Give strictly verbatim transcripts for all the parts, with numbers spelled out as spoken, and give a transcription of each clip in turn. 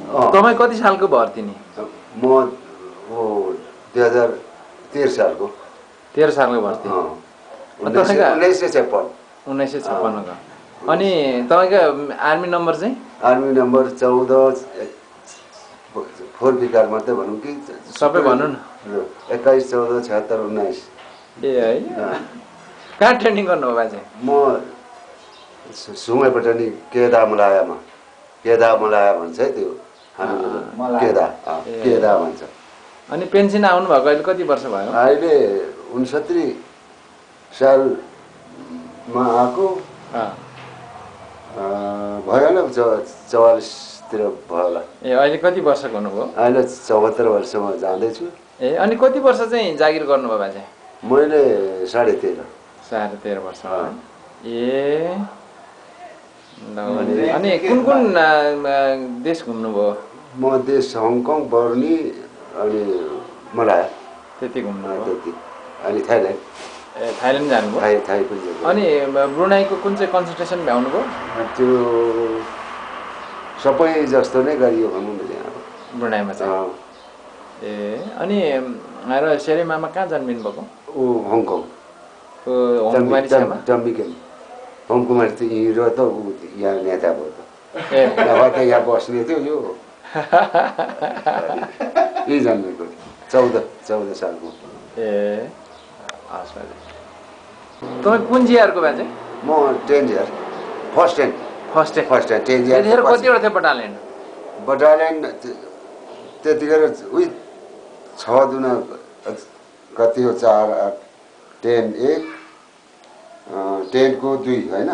तपाईँ कति सालको भर्ती नि? म दुई हजार तेह्र सालको तेह्र सालको भर्ती उन्नाइस सय छप्पन्न उन्नाइस सय छप्पन्नको। अनि तपाईँको आर्मी नम्बर चाहिँ? आर्मी नम्बर चौध फोर विकार मात्रै भनौँ कि सबै भन्नु न। एक्काइस चौध छहत्तर उन्नाइस। ए है कहाँ ट्रेनिङ गर्नुभयो बाजे? म सुँगैबाट नि केदा मलायामा केदा मलाया भन्छ है त्यो केदा केदा भन्छ। अनि पेन्सन आउनुभएको अहिले कति वर्ष भयो? अहिले उनसत्तरी सालमा आएको भयो होला चौवालिसतिर भयो होला। ए अहिले कति वर्षको हुनुभयो? अहिले चौहत्तर वर्षमा जाँदैछु। ए अनि कति वर्ष चाहिँ जागिर गर्नुभयो बाजे? मैले साढे तेह्र साढे तेह्र वर्ष। ए अनि कुन कुन देश घुम्नुभयो? म देश हङकङ बर्नी अनि मलाया त्यति घुम्नुभयो? त्यति। अनि थाइल्यान्ड। ए थाइल्यान्ड जानुभयो? थाइ थाइ पनि जानुभयो। अनि ब्रुनाईको कुन चाहिँ कन्सन्ट्रेसन भ्याउनुभयो? त्यो सबै जस्तो नै गरियो भनौँ न यहाँ ब्रुनाईमा चाहिँ। ए अनि र शेरे मामा कहाँ जन्मिनु भएको? ऊ हङकङ होमकुमारी छेउमा? टम्बिकेन होमकुमारी त यहीँ र त ऊ यहाँ नेता भयो त। ए नभए त यहाँ बस्ने थियो यो। यही जन्मेको चौध चौध सालको। ए हस् बाजे। तपाईँ कुन जिआरको बाजे? म ten GR first ten first ten first ten ten GR. त्यतिखेर कतिवटा थियो बटालियन? बटालियन त्यतिखेर उही छ दुना कति हो चार आठ टेन एक टेनको दुई होइन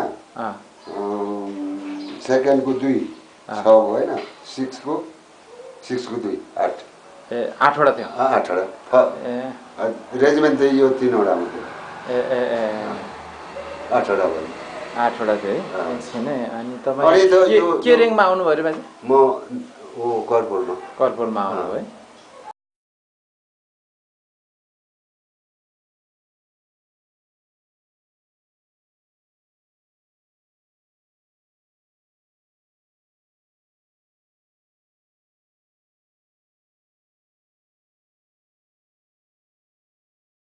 सेकेन्डको दुई छ होइन सिक्सको सिक्सको दुई आठ। ए आठवटा थियो? आठवटा। ए रेजिमेन्ट चाहिँ यो तिनवटामा थियो। ए ए ए आठवटा भयो। आठवटा थियो है? एकछिन है। अनि तपाईँ के रेङ्कमा आउनुभयो अरे बाजे? म ओ कर्पोलमा कर्पोलमा आउनुभयो है?